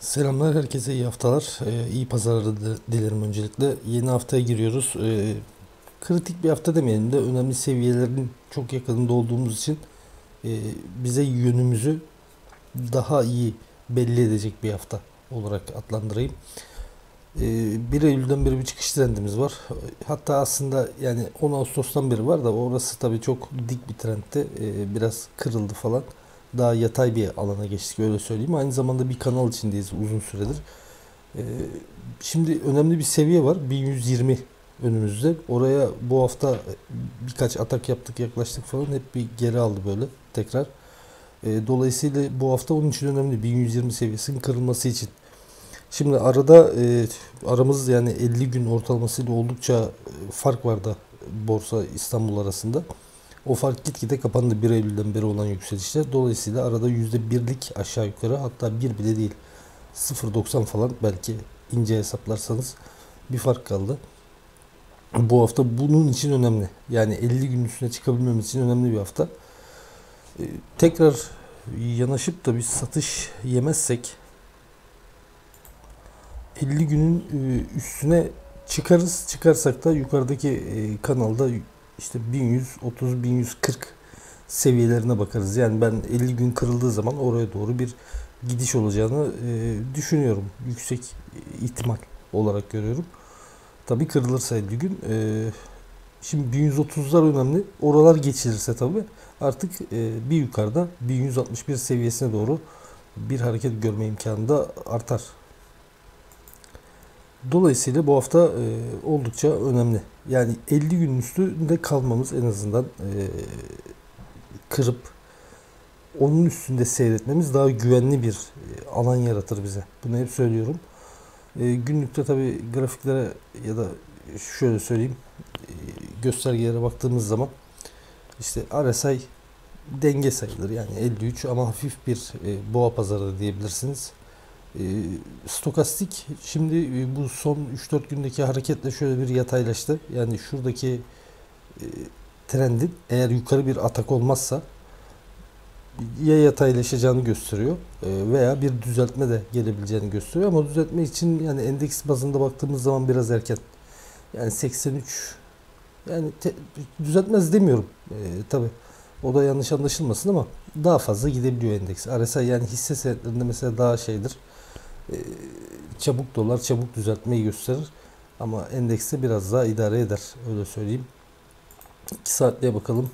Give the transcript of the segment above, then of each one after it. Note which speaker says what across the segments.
Speaker 1: Selamlar, herkese iyi haftalar. İyi pazarları dilerim öncelikle. Yeni haftaya giriyoruz. Kritik bir hafta demeyelim de önemli seviyelerin çok yakınında olduğumuz için e, bize yönümüzü daha iyi belli edecek bir hafta olarak adlandırayım. 1 Eylül'den beri bir çıkış trendimiz var. Hatta aslında yani 10 Ağustos'tan beri var da orası tabii çok dik bir trendti. Biraz kırıldı falan. Daha yatay bir alana geçtik, öyle söyleyeyim. Aynı zamanda bir kanal içindeyiz uzun süredir. Ee, Şimdi önemli bir seviye var. 1120 önümüzde. Oraya bu hafta birkaç atak yaptık, yaklaştık falan. Hep bir geri aldı böyle tekrar. Dolayısıyla bu hafta onun için önemli. 1120 seviyesinin kırılması için. Şimdi aramız yani 50 gün ortalamasıyla oldukça fark var da Borsa İstanbul arasında. O fark gitgide kapandı 1 Eylül'den beri olan yükselişler. Dolayısıyla arada %1'lik aşağı yukarı, hatta bir bile değil, 0,90 falan belki ince hesaplarsanız bir fark kaldı. Bu hafta bunun için önemli. Yani 50 gün üstüne çıkabilmemiz için önemli bir hafta. Tekrar yanaşıp da bir satış yemezsek 50 günün üstüne çıkarız. Çıkarsak da yukarıdaki kanalda işte 1130-1140 seviyelerine bakarız. Yani ben 50 gün kırıldığı zaman oraya doğru bir gidiş olacağını düşünüyorum. Yüksek ihtimal olarak görüyorum. Tabii kırılırsa 50 gün. Şimdi 1130'lar önemli. Oralar geçilirse tabii artık bir yukarıda 1161 seviyesine doğru bir hareket görme imkanı da artar. Dolayısıyla bu hafta oldukça önemli. Yani 50 günün üstünde kalmamız en azından kırıp onun üstünde seyretmemiz daha güvenli bir alan yaratır bize. Bunu hep söylüyorum. Günlükte tabi grafiklere ya da şöyle söyleyeyim, göstergelere baktığımız zaman işte RSI denge sayılır. Yani 53 ama hafif bir boğa pazarı diyebilirsiniz. E, Stokastik şimdi bu son 3-4 gündeki hareketle şöyle bir yataylaştı. Yani şuradaki e, trendin eğer yukarı bir atak olmazsa ya yataylaşacağını gösteriyor veya bir düzeltme de gelebileceğini gösteriyor, ama düzeltme için yani endeks bazında baktığımız zaman biraz erken. Yani 83, yani düzeltmez demiyorum tabi, o da yanlış anlaşılmasın, ama daha fazla gidebiliyor endeks. RSI yani hisse senetlerinde mesela daha şeydir, e, çabuk dolar çabuk düzeltmeyi gösterir, ama endekste biraz daha idare eder, öyle söyleyeyim. 2 saatliğe bakalım.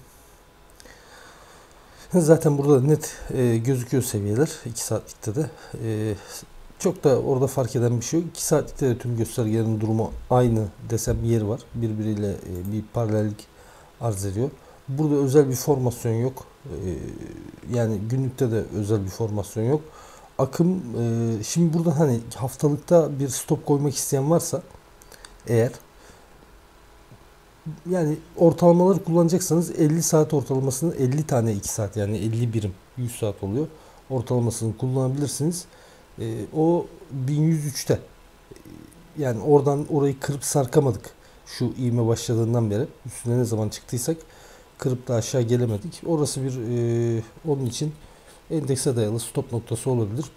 Speaker 1: Zaten burada net gözüküyor seviyeler 2 saatlikte de. Çok da orada fark eden bir şey yok. 2 saatlikte de tüm göstergelerin durumu aynı desem yeri var. Birbiriyle bir paralellik arz ediyor. Burada özel bir formasyon yok. Yani günlükte de özel bir formasyon yok. Akım, şimdi burada hani haftalıkta bir stop koymak isteyen varsa eğer, yani ortalamaları kullanacaksanız 50 saat ortalamasını, 50 tane 2 saat yani 50 birim 100 saat oluyor. Ortalamasını kullanabilirsiniz. O 1103'te. Yani oradan orayı kırıp sarkamadık. Şu ivme başladığından beri. Üstüne ne zaman çıktıysak kırıp da aşağı gelemedik. Orası bir onun için endekse dayalı stop noktası olabilir.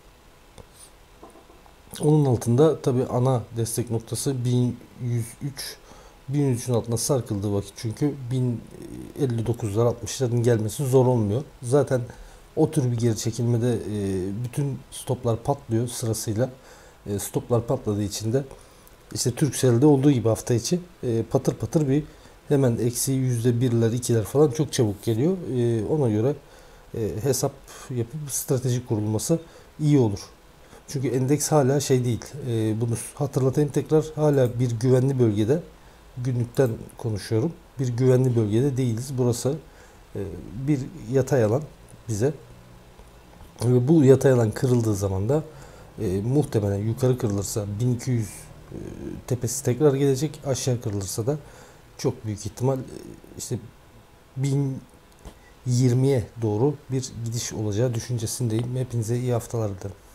Speaker 1: Onun altında tabi ana destek noktası 1103. 1103'ün altına sarkıldığı vakit çünkü 1059'lar 60'ların gelmesi zor olmuyor. Zaten o tür bir geri çekilmede bütün stoplar patlıyor sırasıyla. Stoplar patladığı için de işte Turkcell'de olduğu gibi hafta içi patır patır bir hemen eksi %1'ler 2'ler falan çok çabuk geliyor. Ona göre hesap yapıp strateji kurulması iyi olur. Çünkü endeks hala şey değil. Bunu hatırlatayım tekrar. Hala bir güvenli bölgede. Günlükten konuşuyorum. Bir güvenli bölgede değiliz. Burası bir yatay alan bize. Ve bu yatay alan kırıldığı zaman da muhtemelen yukarı kırılırsa 1200 tepesi tekrar gelecek. Aşağı kırılırsa da çok büyük ihtimal işte 1020'ye doğru bir gidiş olacağı düşüncesindeyim. Hepinize iyi haftalar dilerim.